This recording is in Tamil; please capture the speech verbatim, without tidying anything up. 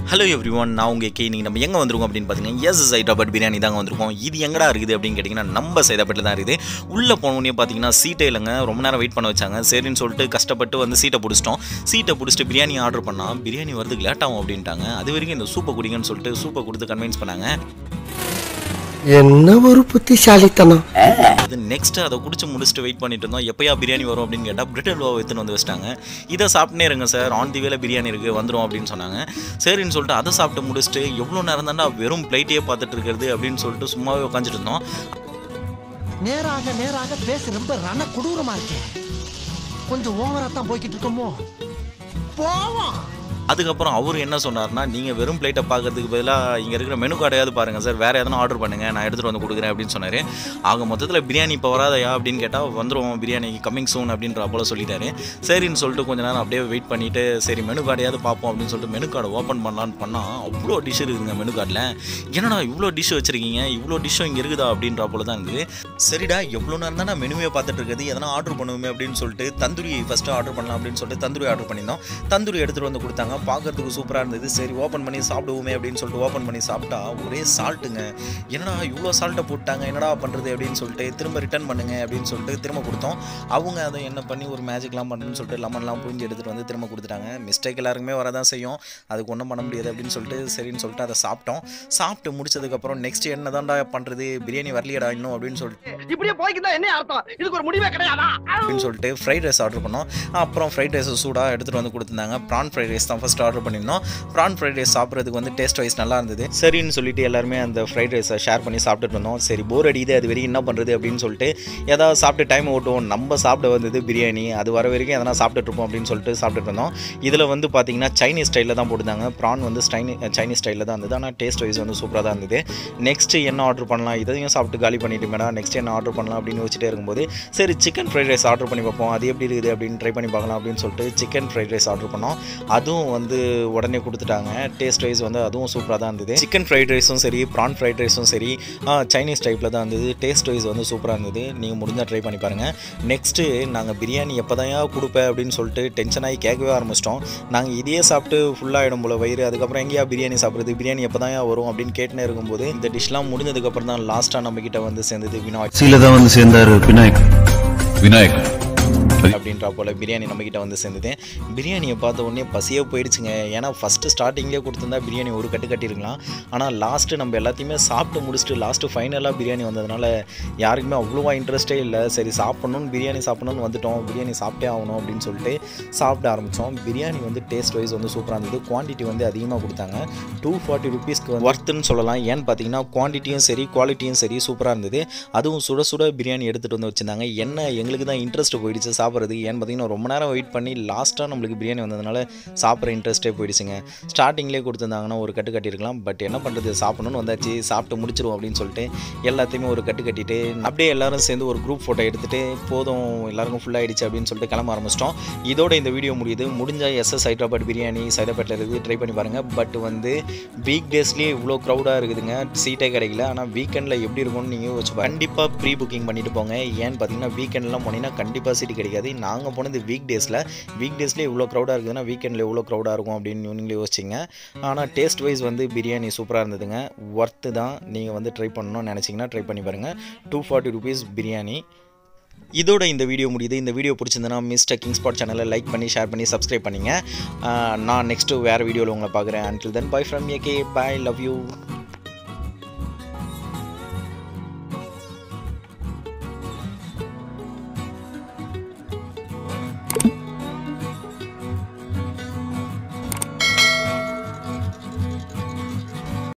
Hello everyone, நான் உங்க கே நீங்க நம்ம எங்க வந்திருக்கோம் அப்படினு பாத்தீங்கன்னா எஸ் சைடாபட் பிரியாணி தாங்க வந்திருக்கோம். இது எங்கடா இருக்குது அப்படினு கேட்டிங்கன்னா நம்ம சைதாபட்ல தான் இருக்குது. உள்ள போனோனே பாத்தீங்கன்னா சீட்டே இல்லங்க. ரொம்ப நேரம் வெயிட் பண்ண வச்சாங்க. சரின்னு சொல்லிட்டு கஷ்டப்பட்டு வந்து சீட்டை புடிச்சிட்டோம். சீட்டை புடிச்சிட்டு பிரியாணி ஆர்டர் பண்ணா பிரியாணி வரதுக்கு லேட் ஆகும் அப்படின்ட்டாங்க. அது வரைக்கும் இந்த சூப்பை குடிங்கன்னு சொல்லிட்டு சூப்பை கொடுத்து கன்வின்ஸ் பண்ணாங்க. என்ன ஒரு புத்திசாலித்தனம். அது நெக்ஸ்ட் அதை குடிச்சு முடிச்சுட்டு வெயிட் பண்ணிட்டு இருந்தோம். எப்பயா பிரியாணி வரும் அப்படின்னு கேட்டால் பிரெட் அல்வாவை எடுத்துன்னு வந்து வச்சிட்டாங்க. இதை சாப்பிட்டே இருங்க சார், ஆன் தி வேல பிரியாணி இருக்குது வந்துடும் அப்படின்னு சொன்னாங்க. சரின்னு சொல்லிட்டு அதை சாப்பிட்டு முடிச்சுட்டு எவ்வளோ நேரம் தாண்டா வெறும் பிளேட்டையே பார்த்துட்டு இருக்கிறது அப்படின்னு சொல்லிட்டு சும்மாவே உட்காந்துட்டு இருந்தோம். நேராக நேராக பேச ரொம்ப ரண கொடூரமா இருக்கே. கொஞ்சம் ஓவரா தான் போய்கிட்டு இருக்கோமோ. போவோம். அதுக்கப்புறம் அவர் என்ன சொன்னார்னா, நீங்கள் வெறும் பிளேட்டை பார்க்கறதுக்கு பதிலாக இங்கே இருக்கிற மெனு கார்டையாவது பாருங்கள் சார், வேறு எதனா ஆர்டர் பண்ணுங்கள், நான் எடுத்துகிட்டு வந்து கொடுக்குறேன் அப்படின்னு சொன்னார். ஆக மொத்தத்தில் பிரியாணி இப்போ வராதையா அப்படின்னு கேட்டால் வந்துடும், பிரியாணி கம்மிங் சூன் அப்படின்ற போல் சொல்லிட்டாரு. சரின்னு சொல்லிட்டு கொஞ்ச நேரம் அப்படியே வெயிட் பண்ணிவிட்டு சரி மெனு கார்டையாவது பார்ப்போம் அப்படின்னு சொல்லிட்டு மெனு கார்டை ஓப்பன் பண்ணலான்னு பண்ணால் அவ்வளோ டிஷ் இருக்குதுங்க மெனு கார்டில். என்னடா இவ்வளோ டிஷ் வச்சுருக்கீங்க, இவ்வளோ டிஷ்ஷும் இங்கே இருக்குதா அப்படின்ற போல தான் இருக்குது. சரிடா எவ்வளோ நேரம் தான் நான் மெனுவே பார்த்துட்டு இருக்குது, எதனா ஆர்டர் பண்ணுவோமே அப்படின்னு சொல்லிட்டு தந்தூரி ஃபஸ்ட்டு ஆர்டர் பண்ணலாம் அப்படின்னு சொல்லிட்டு தந்தூரி ஆர்டர் பண்ணியிருந்தோம். தந்தூரி எடுத்துகிட்டு வந்து கொடுத்தாங்க. பார்க்கறதுக்கு சூப்பராக இருந்தது. சரி ஓப்பன் பண்ணி சாப்பிடுவோமே அப்படின்னு சொல்லிட்டு ஓப்பன் பண்ணி சாப்பிட்டா ஒரே சால்ட்டுங்க. என்னடா இவ்வளோ சால்ட்டை போட்டாங்க, என்னடா பண்ணுறது அப்படின்னு சொல்லிட்டு திரும்ப ரிட்டர்ன் பண்ணுங்க அப்படின்னு சொல்லிட்டு திரும்ப கொடுத்தோம். அவங்க அதை என்ன பண்ணி ஒரு மேஜிக்லாம் பண்ணணும்னு சொல்லிட்டு லெமன்லாம் புரிஞ்சு எடுத்துகிட்டு வந்து திரும்ப கொடுத்துட்டாங்க. மிஸ்டேக் எல்லாருக்குமே வரதான் செய்யும், அதுக்கு ஒன்றும் பண்ண முடியாது அப்படின்னு சொல்லிட்டு சரின்னு சொல்லிட்டு அதை சாப்பிட்டோம். சாப்பிட்டு முடிச்சதுக்கப்புறம் நெக்ஸ்ட் என்ன தான்டா பண்ணுறது, பிரியாணி வரலையடா இன்னும் அப்படின்னு சொல்லிட்டு இப்படியே போய்க்கிட்டா என்ன அர்த்தம், இதுக்கு ஒரு முடிவே கிடையாதா அப்படின்னு சொல்லிட்டு ஃப்ரைட் ரைஸ் ஆர்டர் பண்ணோம். அப்புறம் ஃப்ரைட் ரைஸ் சூடாக எடுத்துகிட்டு வந்து கொடுத்துருந்தாங்க. ப்ரான் ஃப்ரைட் ரைஸ் தான் ஃபஸ்ட் ஆர்டர் பண்ணியிருந்தோம். ப்ரான் ஃப்ரைட் ரைஸ் சாப்பிட்றதுக்கு வந்து டேஸ்ட் வைஸ் நல்லா இருந்தது. சரின்னு சொல்லிட்டு எல்லாருமே அந்த ஃப்ரைட் ரைஸை ஷேர் பண்ணி சாப்பிட்டுட்டு இருந்தோம். சரி போர் அடிக்குது, அது வரைக்கும் என்ன பண்ணுறது அப்படின்னு சொல்லிட்டு ஏதாவது சாப்பிட்டு டைம் ஓட்டுவோம். நம்ம சாப்பிட வந்தது பிரியாணி, அது வர வரைக்கும் எதனா சாப்பிட்டுட்டு இருப்போம் அப்படின்னு சொல்லிட்டு சாப்பிட்டுட்டு இருந்தோம். இதில் வந்து பார்த்தீங்கன்னா சைனீஸ் ஸ்டைலில் தான் போட்டுருந்தாங்க. ப்ரான் வந்து ஸ்டைனி சைனீஸ் ஸ்டைலில் தான் இருந்தது, ஆனால் டேஸ்ட் வைஸ் வந்து சூப்பராக தான் இருந்தது. நெக்ஸ்ட்டு என்ன ஆர்டர் பண்ணலாம், இதையும் சாப்பிட்டு காலி பண்ணிட்டு மேடம் நெக்ஸ்ட் என்ன ஆர்டர் பண்ணலாம் அப்படின்னு யோசிச்சுட்டே இருக்கும்போது சரி சிக்கன் ஃப்ரைட் ரைஸ் ஆர்டர் பண்ணி பார்ப்போம், அது எப்படி இருக்குது அப்படின்னு ட்ரை பண்ணி பார்க்கலாம் அப்படின்னு சொல்லிட்டு சிக்கன் ஃப்ரைட் ரைஸ் ஆர்டர் பண்ணோம். அதுவும் வந்து உடனே கொடுத்துட்டாங்க. டேஸ்ட் வைஸ் வந்து அதுவும் சூப்பராக தான் இருந்தது. சிக்கன் ஃப்ரைட் ரைஸும் சரி ப்ரான் ஃப்ரைட் ரைஸும் சரி சைனீஸ் டைப்பில் தான் இருந்தது. டேஸ்ட் வைஸ் வந்து சூப்பராக இருந்தது. நீங்கள் முடிஞ்சால் ட்ரை பண்ணி பாருங்கள். நெக்ஸ்ட்டு நாங்கள் பிரியாணி எப்போ தான் கொடுப்பேன் அப்படின்னு சொல்லிட்டு டென்ஷன் ஆகி கேட்கவே ஆரம்பிச்சிட்டோம். நாங்கள் இதையே சாப்பிட்டு ஃபுல்லாகிடும் போல வயிறு, அதுக்கப்புறம் எங்கேயா பிரியாணி சாப்பிட்றது, பிரியாணி எப்போ தான் வரும் அப்படின்னு கேட்டுனே இருக்கும்போது இந்த டிஷ்லாம் முடிஞ்சதுக்கப்புறம் தான் லாஸ்ட்டாக நம்மக்கிட்ட வந்து சேர்ந்தது விநாயக் சீல தான் வந்து சேர்ந்தார் விநாயக் விநாயக் அப்படின்ற போல் பிரியாணி நம்மக்கிட்ட வந்து சேர்ந்தது. பிரியாணியை பார்த்த உடனே பசியே போயிடுச்சுங்க. ஏன்னா ஃபஸ்ட்டு ஸ்டார்டிங்லேயே கொடுத்துருந்தா பிரியாணி ஒரு கட்டு கட்டியிருக்கலாம். ஆனால் லாஸ்ட்டு நம்ம எல்லாத்தையுமே சாப்பிட்டு முடிச்சுட்டு லாஸ்ட்டு ஃபைனலாக பிரியாணி வந்ததுனால யாருக்குமே அவ்வளோவா இன்ட்ரெஸ்ட்டே இல்லை. சரி சாப்பிட்ணுன்னு பிரியாணி சாப்பிட்ணுன்னு வந்துட்டோம், பிரியாணி சாப்பிட்டே ஆகணும் அப்படின்னு சொல்லிட்டு சாப்பிட ஆரம்பித்தோம். பிரியாணி வந்து டேஸ்ட் வைஸ் வந்து சூப்பராக இருந்தது. குவான்டிட்டி வந்து அதிகமாக கொடுத்தாங்க. டூ ஃபார்ட்டி ருபீஸ்க்கு ஒர்த்துன்னு சொல்லலாம். ஏன்னு பார்த்தீங்கன்னா குவான்டிட்டியும் சரி குவாலிட்டியும் சரி சூப்பராக இருந்தது. அதுவும் சுட சுட பிரியாணி எடுத்துகிட்டு வந்து வச்சுருந்தாங்க. என்ன எங்களுக்கு தான் இன்ட்ரெஸ்ட் போயிடுச்சு சாப்பிட்றது. ஏன்னு பார்த்தீங்கன்னா ரொம்ப நேரம் வெயிட் பண்ணி லாஸ்ட்டாக நம்மளுக்கு பிரியாணி வந்ததுனால சாப்பிட்ற இன்ட்ரெஸ்ட்டே போயிடுச்சுங்க. ஸ்டார்டிங்லேயே கொடுத்துருந்தாங்கன்னா ஒரு கட்டு கட்டியிருக்கலாம். பட் என்ன பண்ணுறது, சாப்பிடணும்னு வந்தாச்சு, சாப்பிட்டு முடிச்சிருவோம் அப்படின்னு சொல்லிட்டு எல்லாத்தையுமே ஒரு கட்டு கட்டிட்டு அப்படியே எல்லாரும் சேர்ந்து ஒரு குரூப் ஃபோட்டோ எடுத்துகிட்டு போதும் எல்லாருக்கும் ஃபுல்லாகிடுச்சு அப்படின்னு சொல்லிட்டு கிளம்ப ஆரம்பிச்சிட்டோம். இதோட இந்த வீடியோ முடியுது. முடிஞ்சால் எஸ்எஸ் ஹைதராபாத் பிரியாணி சைதாப்பேட்டில் இருக்குது, ட்ரை பண்ணி பாருங்கள். பட் வந்து வீக் டேஸ்லேயே இவ்வளோ க்ரௌடாக இருக்குதுங்க, சீட்டே கிடைக்கல. ஆனால் வீக்கெண்டில் எப்படி இருக்கும்னு நீங்கள் வச்சு கண்டிப்பாக ப்ரீ புக்கிங் பண்ணிட்டு போங்க. ஏன்னு பார்த்தீங்கன்னா வீக்கெண்ட்லாம் போனீங்கன்னா கண்டிப்பாக சீட்டு கிடைக்காது. நாங்கள் போனது வீக் டேஸில், வீக் டேஸ்லேயே இவ்வளோ க்ரௌடாக இருக்குதுன்னா வீக்கெண்டில் எவ்வளோ க்ரௌடாக இருக்கும் அப்படின்னு நீங்களே யோசிச்சிங்க. ஆனால் டேஸ்ட் வைஸ் வந்து பிரியாணி சூப்பராக இருந்ததுங்க. ஒர்த்து தான். நீங்கள் வந்து ட்ரை பண்ணணும்னு நினச்சிங்கன்னா ட்ரை பண்ணி பாருங்கள். Two forty rupees biryani. இதோட இந்த வீடியோ முடியுது. இந்த வீடியோ பிடிச்சிருந்தனா மிஸ்டர் கிங் ஸ்பாட் சேனலை லைக் பண்ணி ஷேர் பண்ணி சப்ஸ்கிரைப் பண்ணிங்க. நான் நெக்ஸ்ட்டு வேறு வீடியோவில் உங்களை பார்க்குறேன். Until then bye from AK, bye, love you.